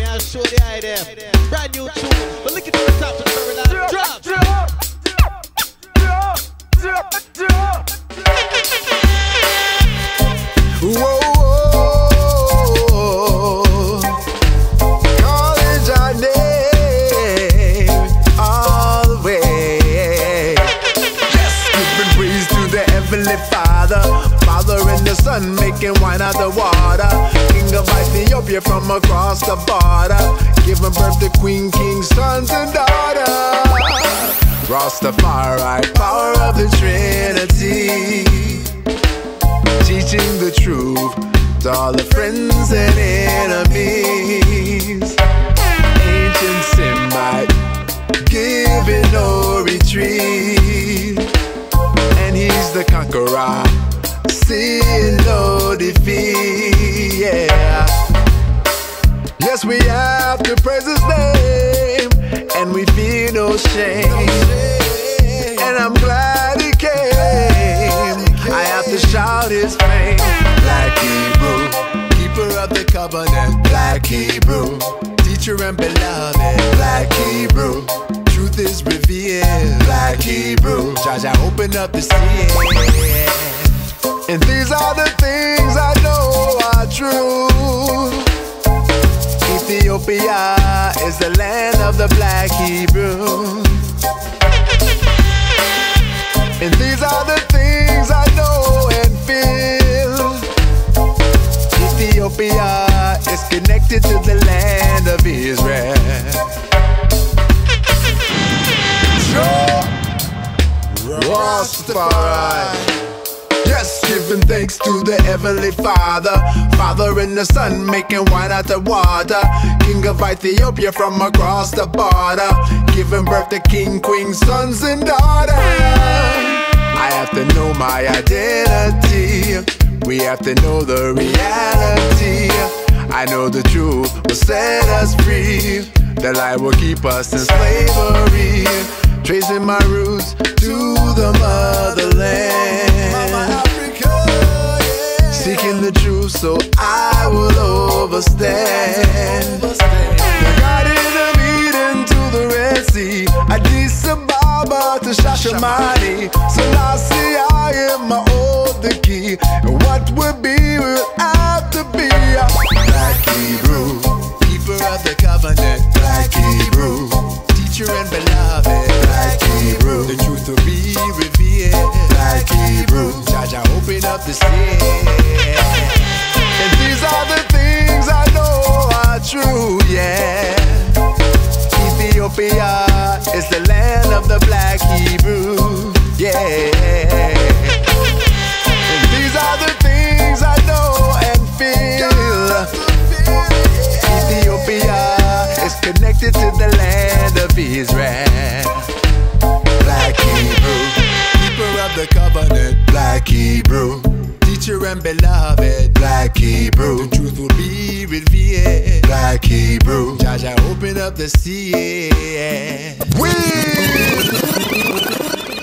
I'll show the idea. Brand new tune, but look at the top to turn it out. Drop. Whoa, calling our name all the way. Yes, giving praise to the Heavenly Father, Father and the Son, making wine out the water. King of Ethiopia from across the border, giving birth to Queen, King, sons and daughters. Rastafari, power of the Trinity, teaching the truth to all the friends and enemies. Ancient Semite, giving no retreat, and he's the conqueror, sin no defeat. Yeah. Yes, we have to praise his name, and we feel no shame. And I'm glad he came. I have to shout his fame. Black Hebrew, keeper of the covenant. Black Hebrew, teacher and beloved. Black Hebrew, truth is revealed. Black Hebrew, Jaja open up the sea. And these are the things I know are true. Ethiopia is the land of the Black Hebrew. And these are the things I know and feel. Ethiopia is connected to the land of Israel. Rastafari. Yes, giving thanks to the Heavenly Father, Father and the Son, making wine out the water. King of Ethiopia from across the border, giving birth to King, Queen, sons and daughters. I have to know my identity. We have to know the reality. I know the truth will set us free. The lie will keep us in slavery. Tracing my roots to the motherland. Mama Africa, yeah. Seeking the truth so I will overstand. The Garden of Eden to the Red Sea, Addis Ababa to Shashamani. Selassie, I am my old the key, and what will be will have to be. Black Hebrew, keeper of the covenant. Black Hebrew, teacher and beloved. Black Hebrew, the truth will be revealed. Black Hebrew, Jaja open up the sea. And these are the things I know are true, yeah. Ethiopia is the land of the Black Hebrew, yeah. And these are the things I know and feel. Ethiopia is connected to the land of Israel. Black Hebrew, keeper of the covenant. Black Hebrew, teacher and beloved. Black Hebrew, the truth will be revealed. Black Hebrew, Jaja open up the sea.